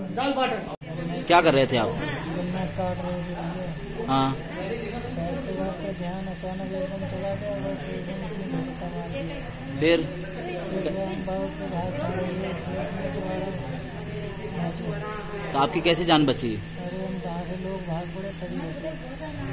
क्या कर रहे थे आप? गन्ना काट रहे थे भैया। हाँ। काटते काटते ध्यान अचानक एकदम चला गया, बस एकदम उसने झटका मार दिया। फिर हम बहुत से भाग खड़े हुए, फिर अपने दोबारा तो आपकी कैसे जान बची? अरे हम लोग भाग पड़े तभी बचे।